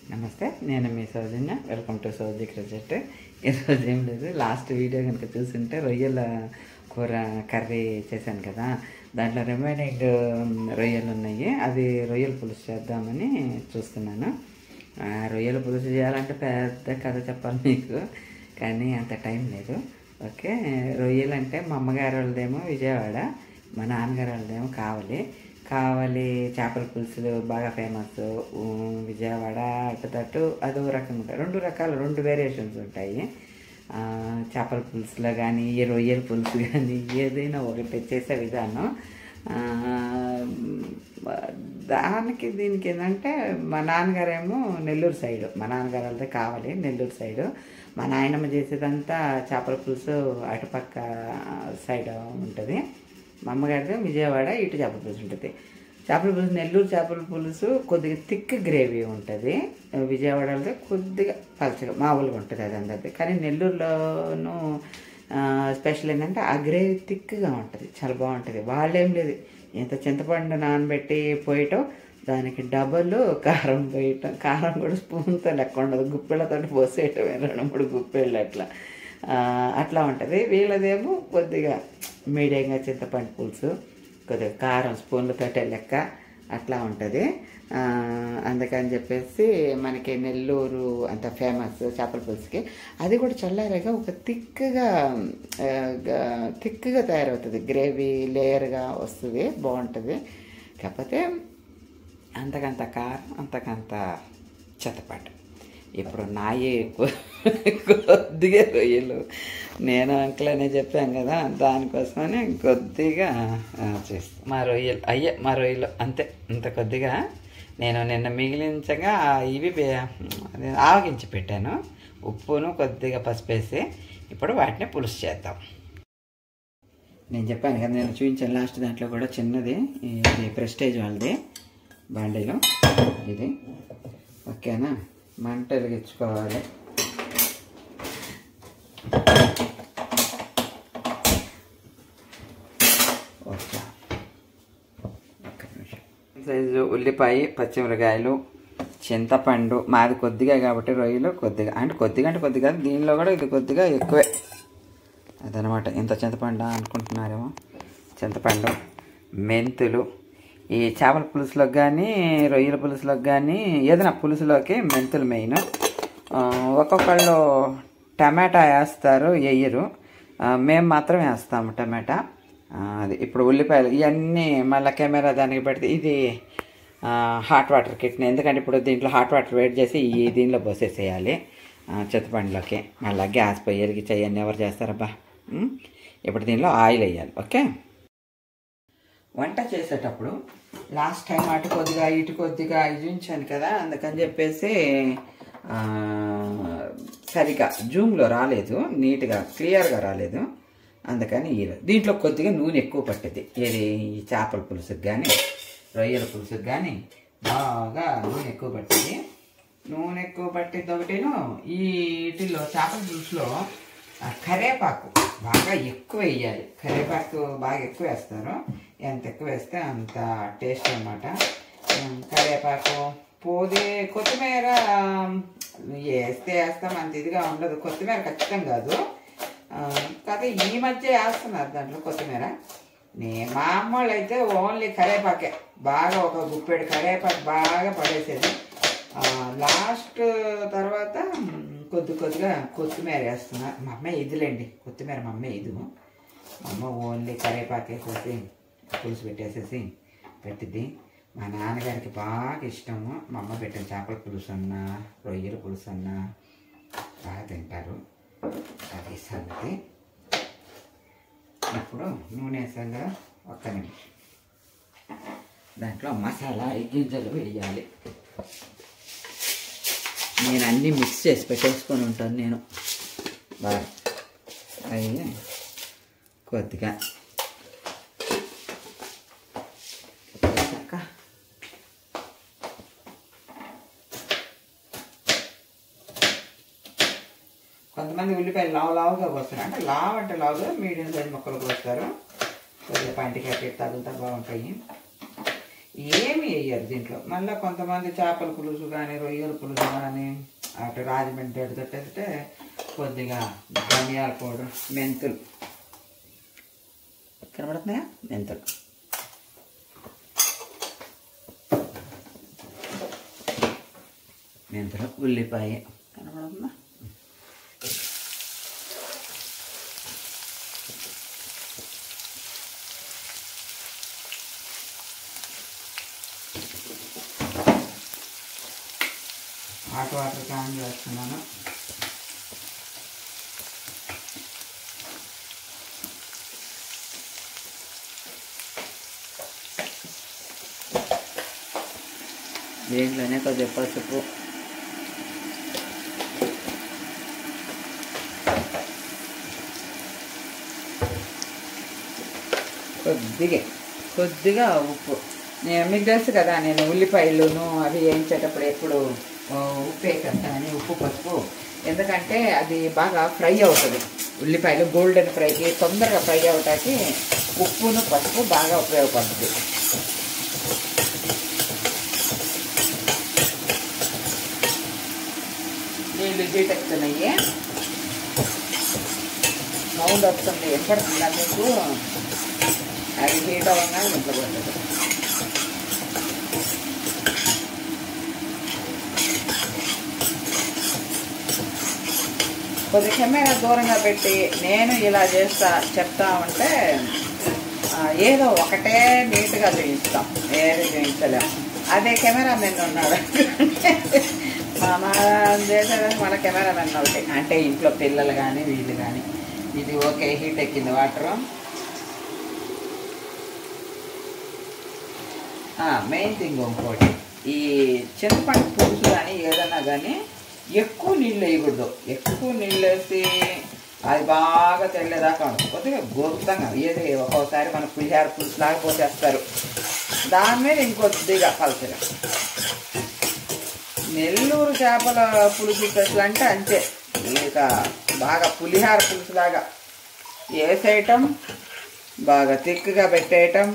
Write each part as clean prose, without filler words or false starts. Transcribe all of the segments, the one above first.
నమస్తే, నేను మీ Soujanya. Welcome to Souji cricket. ఈరోజు ఏం లేదు, లాస్ట్ వీడియో కనుక చూస్తుంటే రొయ్యల కూర కర్రీ చేశాను కదా, దాంట్లో రిమైనింగ్ రొయ్యలు ఉన్నాయి. అది రొయ్యల పులుసు చేద్దామని చూస్తున్నాను. రొయ్యల పులుసు చేయాలంటే పెద్ద కథ చెప్పాలి మీకు, కానీ అంత టైం లేదు. ఓకే, రొయ్యలు అంటే మా అమ్మగారు వాళ్ళదేమో విజయవాడ, మా నాన్నగారు వాళ్ళదేమో కావలి చేపల పులుసులు బాగా ఫేమస్. విజయవాడ అటు అదో రకంగా ఉంటాయి, రెండు వేరియేషన్స్ ఉంటాయి. చేపల పులుసులో కానీ రొయ్యల పులుసు కానీ ఏదైనా ఒకటి చేసే విధానం. దానికి దీనికి ఏంటంటే మా నాన్నగారేమో నెల్లూరు సైడు, మా నాన్నగారు వాళ్ళది కావాలి నెల్లూరు సైడు. మా నాయనమ్మ చేసేదంతా చేపల పులుసు అటుపక్క సైడ్ ఉంటుంది. మా అమ్మగారిది విజయవాడ, ఇటు చేపల పులుసు ఉంటుంది. చేపల పులుసు నెల్లూరు చేపల పులుసు కొద్దిగా థిక్ గ్రేవీ ఉంటుంది, విజయవాడలో కొద్దిగా పలచగా మామూలుగా ఉంటుంది అది అందరిది. కానీ నెల్లూరులోనూ స్పెషల్ ఏంటంటే ఆ గ్రేవీ థిక్గా ఉంటుంది, చాలా బాగుంటుంది. వాళ్ళేం లేదు, ఇంత చింతపండు నానబెట్టి పోయటం, దానికి డబల్ కారం పోయటం, కారం కూడా స్పూన్తో లెక్క ఉండదు, గుప్పెళ్ళతో పోసేయటం 2-3 గుప్పెళ్ళు అట్లా ఉంటుంది. వీళ్ళదేమో కొద్దిగా మీడియంగా చింతపండు పులుసు, కొద్దిగా కారం స్పూన్లతోటే లెక్క అట్లా ఉంటుంది. అందుకని చెప్పేసి మనకి నెల్లూరు అంత ఫేమస్ చేపల పులుసుకి. అది కూడా చల్లారగా ఒక థిక్గా తయారవుతుంది, గ్రేవీ లేయర్గా వస్తుంది, బాగుంటుంది. కాకపోతే అంతకంత కారం, అంతకంత చింతపండు. ఇప్పుడు నాయి కొద్దిగా రొయ్యలు, నేను అంకుల్ అనే చెప్పాను కదా, దానికోసమని కొద్దిగా చేస్తాను. మా రొయ్యలు అంతే, ఇంత కొద్దిగా. నేను నిన్న మిగిలించగా ఇవి ఆవగించి పెట్టాను, ఉప్పును కొద్దిగా పసుపేసి. ఇప్పుడు వాటిని పులుసు చేద్దాం. నేను చెప్పాను కదా, నేను చూపించాను లాస్ట్ దాంట్లో కూడా చిన్నది, ఇది ప్రెస్టేజ్ వాళ్ళది బండిలో ఇది. ఓకేనా, మంట వెలిగించుకోవాలి. ఓకే, ఒక్క నిమిషం. సైజు ఉల్లిపాయ, పచ్చిమిరకాయలు, చింతపండు. మాది కొద్దిగా కాబట్టి రొయ్యలు కొద్దిగా అంటే కొద్దిగా దీనిలో కూడా ఇది కొద్దిగా ఎక్కువే అదనమాట. ఇంత చింతపండు అనుకుంటున్నారేమో. చింతపండు, మెంతులు. ఈ చేపల పులుసులోకి కానీ రొయ్యల పులుసులోకి కానీ ఏదైనా పులుసులోకి మెంతులు మెయిన్. ఒక్కొక్కళ్ళు టమాటా వేస్తారు, వేయరు. మేము మాత్రం వేస్తాము టమాటా. అది ఇప్పుడు ఉల్లిపాయలు ఇవన్నీ మళ్ళీ కెమెరా దానికి పెడితే ఇది హాట్ వాటర్ కిట్ని, ఎందుకంటే ఇప్పుడు దీంట్లో హాట్ వాటర్ వేడి చేసి దీనిలో పోసేసేయాలి చింతపండులోకి. మళ్ళీ గ్యాస్ పొయ్యి వెలిగించి అవన్నీ ఎవరు చేస్తారబ్బా. ఇప్పుడు దీనిలో ఆయిల్ వేయాలి. ఓకే, వంట చేసేటప్పుడు లాస్ట్ టైం అటు కొద్దిగా ఇటు కొద్దిగా చూపించాను కదా, అందుకని చెప్పేసి సరిగా జూమ్లో రాలేదు, నీట్గా క్లియర్గా రాలేదు. అందుకని దీంట్లో కొద్దిగా నూనె ఎక్కువ పట్టింది. ఏది ఈ చేపల పులుసుకి కానీ రొయ్యల పులుసుకి కానీ బాగా నూనె ఎక్కువ పట్టింది. నూనె ఎక్కువ పట్టింది ఒకటేను. వీటిలో చేపల పులుసులో కరివేపాకు బాగా ఎక్కువ వేయాలి. కరివేపాకు బాగా ఎక్కువ వేస్తారు, ఎంత ఎక్కువ వేస్తే అంత టేస్ట్ అన్నమాట. కరివేపాకు, కొత్తిమీర వేస్తాం, అంత ఇదిగా ఉండదు. కొత్తిమీర ఖచ్చితంగా కాదు, కాకపోతే ఈ మధ్య వేస్తున్నారు దాంట్లో కొత్తిమీర. మా అమ్మ వాళ్ళు అయితే ఓన్లీ కరివేపాకే, బాగా ఒక గుప్పెడు కరివేపాకు బాగా పడేసేది. లాస్ట్ తర్వాత కొద్దిగా కొత్తిమీర వేస్తున్నారు. మా అమ్మ ఇదిలేండి, కొత్తిమీర మా అమ్మ ఇది. మా అమ్మ ఓన్లీ కరివేపాకు వేసేసి పులుసు పెట్టేసేసి పెట్టిద్ది. మా నాన్నగారికి బాగా ఇష్టము మా అమ్మ పెట్టిన చేపల పులుసు అన్నా రొయ్యల పులుసు అన్నా, బాగా తింటారు. అది సంగతి. ఇప్పుడు నూనె వేసాం కదా, ఒక్క నిమిషం. దాంట్లో మసాలా గింజలు వేయాలి. నేను అన్నీ మిక్స్ చేసి పెట్టేసుకొని ఉంటాను నేను బాగా. అవి కొద్దిగా కొంతమంది ఉల్లిపాయలు లావుగా కోస్తారు, అంటే లావుగా మీడియం సైజ్ ముక్కలు కోస్తారు. కొద్దిగా పంటికి అట్టి తగులుతా బాగుంటాయి. ఏమి వేయరు దీంట్లో. మళ్ళీ కొంతమంది చేపల పులుసు కానీ రొయ్యల పులుసు కానీ అటు రాజమండ్రి అటు తట్టే కొద్దిగా ధనియాల పౌడర్, మెంతులు కనబడుతున్నాయా, మెంతులు, ఉల్లిపాయ కనబడుతుందా, హాట్ వాటర్ క్యాన్ చేస్తున్నాను. దీంట్లోనే కొద్దిగా పసుపు, కొద్దిగా ఉప్పు. మీకు తెలుసు కదా నేను ఉల్లిపాయలును అవి వేయించేటప్పుడు ఎప్పుడు ఉప్పు వేసేస్తానని, ఉప్పు పసుపు. ఎందుకంటే అది బాగా ఫ్రై అవుతుంది, ఉల్లిపాయలు గోల్డెన్ ఫ్రైకి తొందరగా ఫ్రై అవటానికి ఉప్పును పసుపు బాగా ఉపయోగపడుతుంది. నీళ్ళు జీటెక్కుతున్నాయి, సౌండ్ వస్తుంది, ఎప్పటికన్నా మీకు అది హీట్ అవ్వగా ఇంట్లో పడుతుంది. కొద్ది కెమెరా దూరంగా పెట్టి నేను ఇలా చెప్తా ఉంటే ఏదో ఒకటే నీట్గా చూపిస్తాం, ఏది చూపించలేము. అదే కెమెరామెన్ ఉన్నాడు, మన చేసేదానికి మన కెమెరామెన్ ఒకటి. అంటే ఇంట్లో పిల్లలు కానీ వీళ్ళు కానీ. ఇది ఓకే, హీట్ ఎక్కింది వాటరు. మెయిన్ థింగ్ ఇంకోటి, ఈ చింతపండు పులుసు కానీ ఏదైనా కానీ ఎక్కువ నీళ్ళు వేయకూడదు. ఎక్కువ నీళ్ళు వేసి అది బాగా తెల్లేదాకా కొద్దిగా గోరుతంగా ఏది ఒక్కోసారి మన పులిహార పులుసు లాగా పోసేస్తారు, దాని మీద ఇంకొద్దిగా పలచగా. నెల్లూరు చేపల పులుసు స్పెషల్ అంటే అంతే, ఇక బాగా పులిహార పులుసులాగా వేసేయటం, బాగా తిక్కుగా పెట్టేయటం.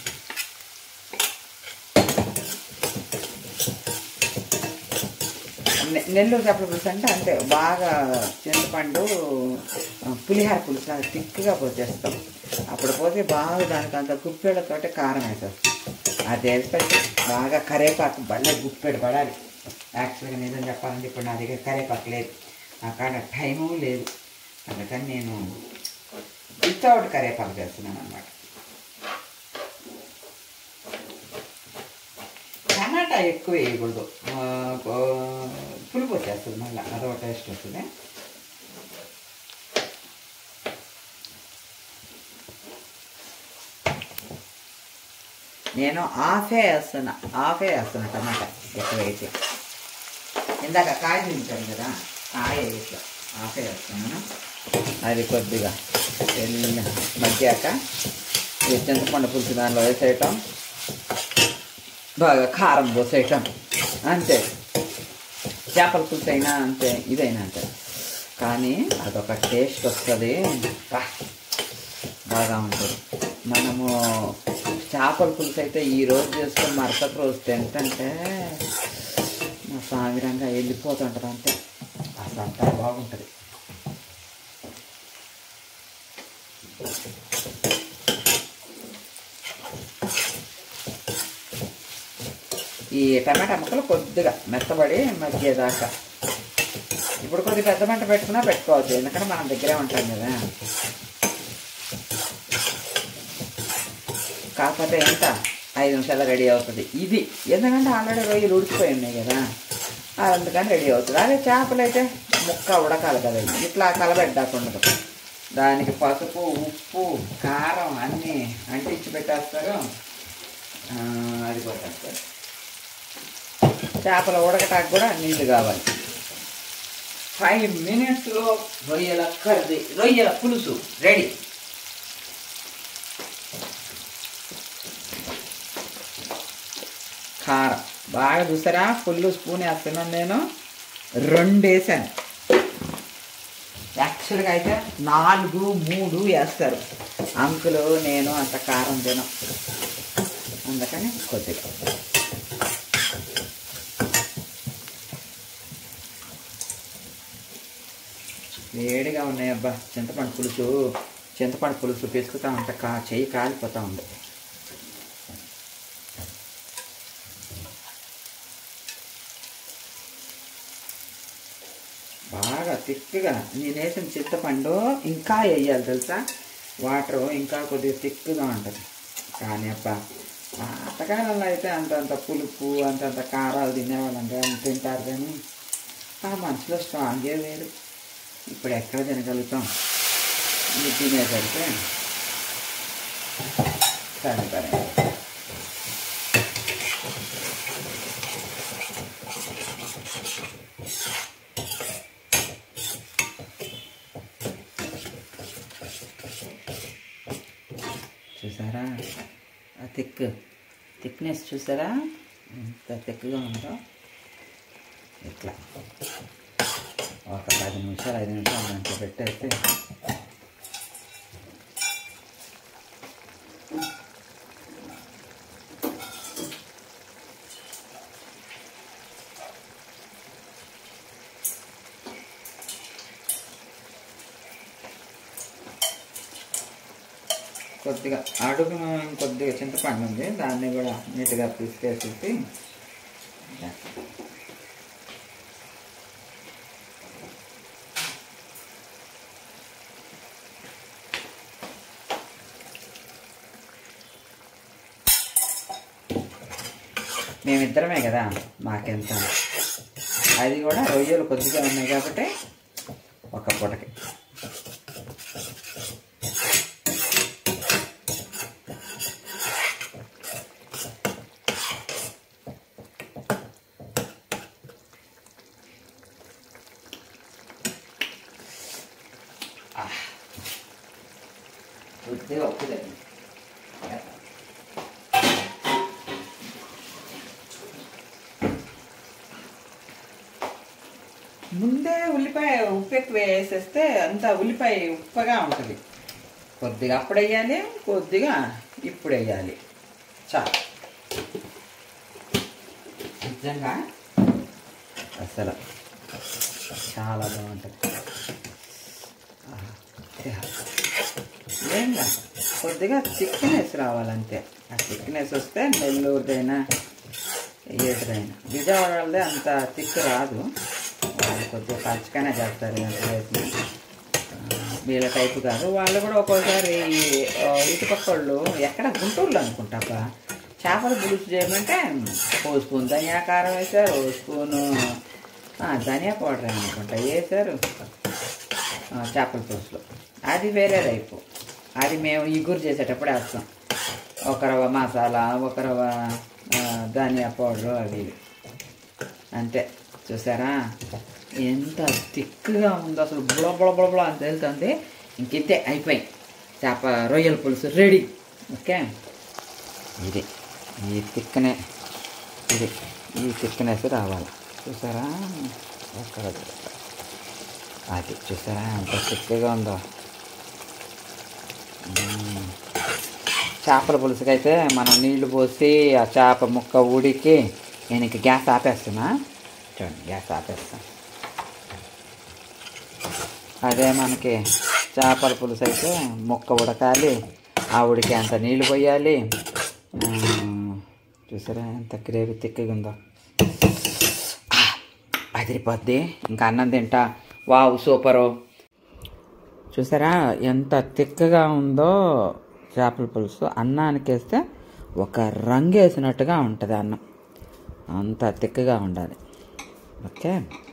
నెల్లూరు చేపల పులుసు అంటే అంతే, బాగా చింతపండు పులిహార పులుసు లాగా తిక్కుగా పోసేస్తాం. అప్పుడు పోతే బాగా దానికి అంత గుప్పెళ్ళతోటి కారం వేసేస్తాం. అదే స్పెషల్. బాగా కరేపాకు బళ్ళ గుప్పెడు పడాలి. యాక్చువల్గా నిజం చెప్పాలంటే ఇప్పుడు నా దగ్గర కరేపాకు లేదు, నా కాడ టైము లేదు, అందుకని నేను వితౌట్ కరేపాకు చేస్తున్నాను అన్నమాట. టమాటా ఎక్కువ వేయకూడదు, పులుపు వచ్చేస్తుంది, మళ్ళీ అదొక టేస్ట్ వస్తుంది. నేను హాఫే వేస్తున్నా టమాటా ఎక్కువ వేసి. ఇందాక కాయ చూపించాను కదా, కాయ వేసి హాఫే వేస్తున్నాను. అది కొద్దిగా మగ్గాక చింతపండు పులుసు దానిలో వేసేయటం, బాగా కారం పోసేయటం, అంతే. చేపల పులుసు అయినా అంతే, ఇదైనా అంతే. కానీ అదొక టేస్ట్ వస్తుంది, బాగా ఉంటుంది. మనము చేపల పులుసు అయితే ఈరోజు చేసుకొని మరుసటి రోజు తింటుంటే సామిరంగా వెళ్ళిపోతుంటుంది, అంతే. అసలు అంతా బాగుంటుంది. ఈ టమాటా ముక్కలు కొద్దిగా మెత్తబడి మగ్గేదాకా. ఇప్పుడు కొద్దిగా పెద్ద మంట పెట్టుకున్నా పెట్టుకోవచ్చు, ఎందుకంటే మనం దగ్గరే ఉంటాం కదా. కాకపోతే ఎంత 5 నిమిషాలు రెడీ అవుతుంది ఇది, ఎందుకంటే ఆల్రెడీ రొయ్యలు ఉడికిపోయి ఉన్నాయి కదా, అందుకని రెడీ అవుతుంది. అదే చేపలు అయితే ముక్క ఉడకాలి కదా, ఇట్లా కలబెట్టాకుండదు. దానికి పసుపు, ఉప్పు, కారం అన్నీ అంటించి పెట్టేస్తారు, అది కొట్టేస్తారు. చేపలు ఉడకటానికి కూడా నీళ్ళు కావాలి. 5 మినిట్స్లో రొయ్యల పులుసు రెడీ. కారం బాగా చూసారా, ఫుల్ స్పూన్ వేస్తున్నాను నేను, 2 వేసాను. యాక్చువల్గా అయితే 4, 3 వేస్తారు అంకులు. నేను అంత కారం తినం, అందుకని కొద్దిగా వేడిగా ఉన్నాయి. అబ్బా చింతపండు పులుసు పిసుకుతా ఉంటే చెయ్యి కాలిపోతూ ఉంది. బాగా తిక్కుగా నేను వేసిన చింతపండు ఇంకా వేయాలి తెలుసా, వాటర్ ఇంకా కొద్దిగా తిక్కుగా ఉంటుంది. కానీ అబ్బా పాతకాలంలో అయితే అంతంత పులుపు అంతంత కారాలు తినేవాళ్ళంటే తింటారు, కానీ ఆ మనసులో స్ట్రాంగే వేరు. ఇప్పుడు ఎక్కడ తినగలుగుతాం? ఇది తినేసరికి సరే చూసారా ఆ థిక్నెస్ చూసారా ఎంత థిక్గా ఉందో. ఇట్లా ఒక 5 నిమిషాలు దాంట్లో పెట్టేస్తే కొద్దిగా అడుగు కొద్దిగా చింతపండు ఉంది, దాన్ని కూడా నీట్గా పిసికేసేసి మేమిద్దరమే కదా మాకెంత, అది కూడా రొయ్యలు కొద్దిగా ఉన్నాయి కాబట్టి ఒక పూటకి. కొద్దిగా ఉప్పుదండి, ముందే ఉల్లిపాయ ఉప్పు ఎక్కువ వేసేస్తే అంత ఉల్లిపాయ ఉప్పగా ఉంటుంది. కొద్దిగా అప్పుడు వేయాలి, కొద్దిగా ఇప్పుడు వేయాలి. నిజంగా అసలు చాలా బాగుంటుంది. ఏంగా కొద్దిగా థిక్నెస్ రావాలంతే. ఆ థిక్నెస్ వస్తే నెల్లూరుదైనా ఏదైనా, విజయవాడదే అంత థిక్ రాదు, వాళ్ళు కొద్దిగా పచ్చిగానే చేస్తారు. ఎంత వేసిన వీళ్ళ టైపు కాదు. వాళ్ళు కూడా ఒక్కోసారి ఇటుపక్క వాళ్ళు ఎక్కడ గుంటూరులో అనుకుంటాపా చేపల పులుసు చేయమంటే 1 స్పూన్ ధనియా కారం వేశారు, 1 స్పూను ధనియా పౌడర్ అనుకుంటా వేశారు చేపల పులుసులో. అది వేరే టైపు, అది మేము ఇగురు చేసేటప్పుడు వేస్తాం. ఒక రవ్వ మసాలా, ఒక రవ్వ ధనియా పౌడరు, అవి అంతే. చూసారా ఎంత థిక్గా ఉందో, అసలు బుళబుళ అని తెలుస్తుంది. ఇంకింతే అయిపోయి చేప రొయ్యల పులుసు రెడీ. ఓకే, ఇది ఈ థిక్నెస్ రావాలి. చూసారా అక్కడ అది చూసారా ఎంత థిక్గా ఉందో. చేపల పులుసుకైతే మనం నీళ్లు పోసి ఆ చేప ముక్క ఉడికి, నేను ఇంక గ్యాస్ ఆపేస్తున్నా. చూడండి గ్యాస్ ఆపేస్తాను. అదే మనకి చేపల పులుసు అయితే ముక్క ఉడకాలి, ఆ ఉడికి అంత నీళ్ళు పోయాలి. చూసారా ఎంత గ్రేవీ థిక్గా ఉందో, అదిరిపోద్ది. ఇంకా అన్నం తింటా. Wow super. చూసారా ఎంత థిక్గా ఉందో చేపల పులుసు. అన్నానికి వేస్తే ఒక రంగు వేసినట్టుగా ఉంటుంది అన్నం, అంత థిక్గా ఉండాలి. ఓకే.